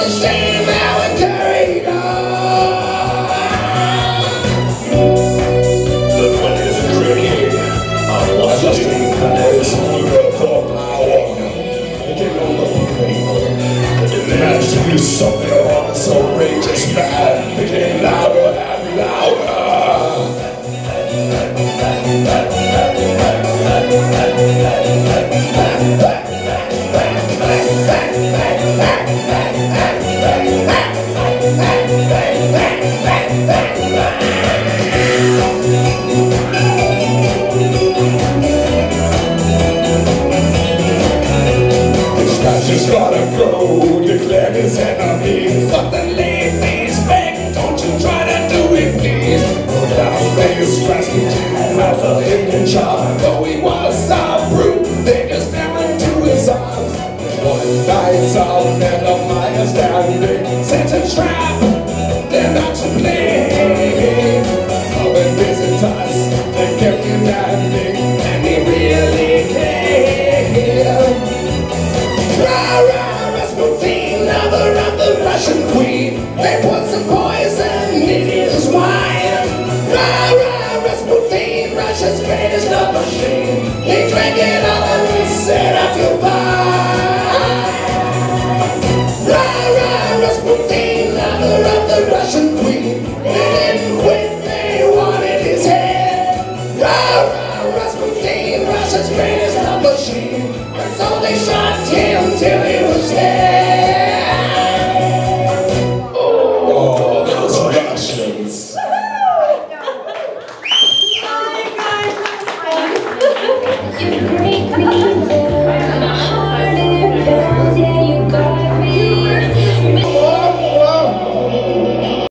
a shame how it carried on. The funniest tricky, I'm just in the days for power. Thinking on the people, the demands to do something wrong is so outrageous, man. Became louder and louder. This guy's just gotta go, declare his enemies. Fuck the ladies, beg, don't you try to do it, please. Now Vegas Rasputin has a hidden charm. Though he was a brute, they just fell into his arms. One night's out and the fire standing. Set a trap, they're not to blame. Come and visit us, they kept him landing, and he really came. Rah-rah, Rasputin, lover of the Russian queen. They put some poison in his wine. Rah-rah, Rasputin, Russia's great.